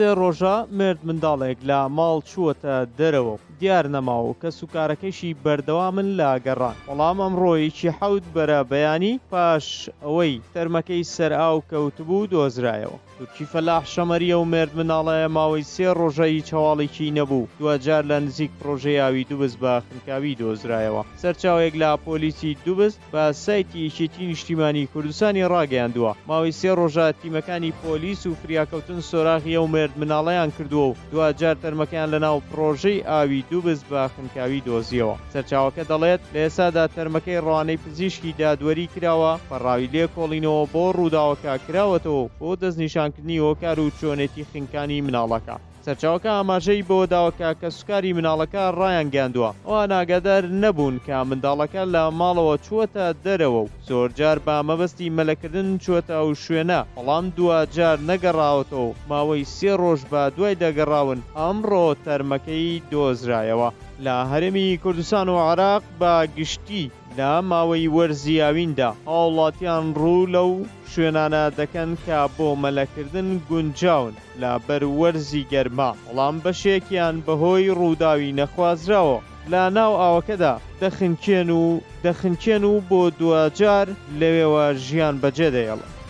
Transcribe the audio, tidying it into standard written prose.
3 ڕۆژە مرد منداڵێک لە ماڵ چووەتە دەرەوە دیار نەماوە کە سوکارەکەیشی بەردەوامن لە گەڕان بەڵام ئەمڕۆیەکی 7 بەرە بەیانی پاش ئەوەی تەرمەکەی سەر ئاو کەوتبوو دۆزرایەوە. تورکی فەلاح شەمەریە و مرد مناڵەیە ماوەی 3 ڕۆژە هیچ هەواڵێکی نەبوو دوجار لە نزیک پرۆژەی ئاوی دووبست بە خنکاوی دۆزرایەوە. سەرچاوێک لە پۆلیسی دووبست بە سایتی یەکێتی نیشتیمانی کوردستانی ڕاگەیاندووە ماوەی 3 ڕۆژە تیمەکانی پۆلیس و فریاکەوتن سۆراغیە و مرد مناڵەیان کردووە و دوجار تەرمەکەیان لەناو پرۆژەی ئاوی دووبست بە خنکاوی دۆزیەوە. سەرچاوەکە دەڵێت لە ئێسادا تەرمەکەی ڕوانەی پزیشکی دادوەری کراوە پەڕاوی لێ کۆڵینەوە بۆ ڕووداوەکە کراوەتەوە بۆ دەستنیشانکردنی هۆکار و چۆنێتی خنکانی مناڵەکە. سەرچاوەکە ئاماژەی بۆ داوەکە کە سوکاری مناڵەکە ڕایان گەاندووە ئەوان ئاگادار نەبوون کە منداڵەکە لە ماڵەوە چووەتە دەرەوە و زۆرجار بە مەبەستی مەلەکردن چووەتە ئەو شوێنە بەڵام دوجار نەگەڕاوەتەوە ماوەی 3 ڕۆژ بە دوای دەگەڕاون ئەمڕۆ تەرمەکەی دۆزرایەوە. لە هەرێمی کوردستان و عێراق بە گشتی لە ماوەی وەرزی ئاویندا هاوڵاتیان ڕوو لەو شوێنانە دەکەن کە بۆ مەلەکردن گونجاون لە بەروەرزی گەرما بەڵام بەشێکیان بەهۆی ڕووداوی نەخوازراوە لە ناو ئاوەکەدا دەخنکێن و بۆ دوجار لەوێوە ژیان بەجێ دەهێڵن.